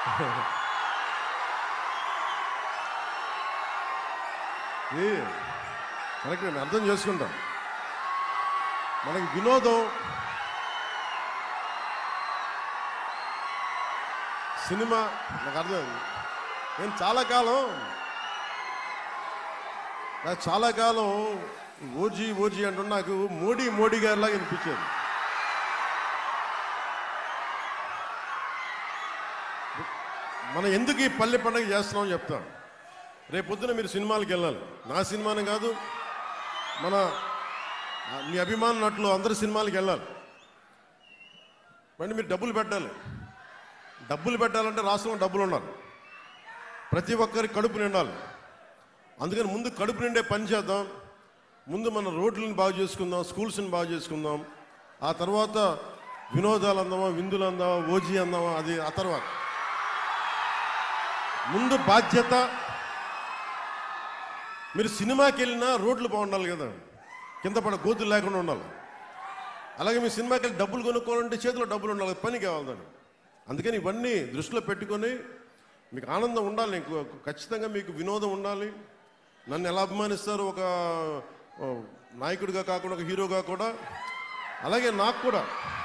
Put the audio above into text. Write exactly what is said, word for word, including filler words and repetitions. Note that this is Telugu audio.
కరెక్ట్ అండి, అర్థం చేసుకుంటాం. మనకి వినోదం సినిమా నాకు అర్థం. నేను చాలా కాలం నాకు చాలా కాలం ఓజీ ఓజీ అంటూ నాకు మోడీ మోడీ గారిలాగా అనిపించేది. మనం ఎందుకు ఈ పల్లె పండుగ చేస్తున్నామని చెప్తాను. రేపు పొద్దున మీరు సినిమాలకు వెళ్ళాలి. నా సినిమాని కాదు, మన మీ అభిమాన నటులు అందరి సినిమాలకు వెళ్ళాలి. మరి మీరు డబ్బులు పెట్టాలి. డబ్బులు పెట్టాలంటే రాష్ట్రంలో డబ్బులు ఉండాలి. ప్రతి ఒక్కరి కడుపు నిండాలి. అందుకని ముందు కడుపు నిండే పని చేద్దాం. ముందు మన రోడ్లను బాగు చేసుకుందాం, స్కూల్స్ని బాగు చేసుకుందాం. ఆ తర్వాత వినోదాలు అందామా, విందులు అందామా, ఓజీ అందామా, అది ఆ తర్వాత. ముందు బాధ్యత. మీరు సినిమాకి వెళ్ళినా రోడ్లు బాగుండాలి కదా, కింద పడ గోతులు లేకుండా ఉండాలి. అలాగే మీ సినిమాకి వెళ్ళి డబ్బులు కొనుక్కోవాలంటే చేతిలో డబ్బులు ఉండాలి, పని కావాలి దాన్ని. అందుకని ఇవన్నీ దృష్టిలో పెట్టుకొని మీకు ఆనందం ఉండాలి. నీకు ఖచ్చితంగా మీకు వినోదం ఉండాలి. నన్ను ఎలా అభిమానిస్తారు ఒక నాయకుడిగా కాకుండా, ఒక హీరోగా కూడా, అలాగే నాకు కూడా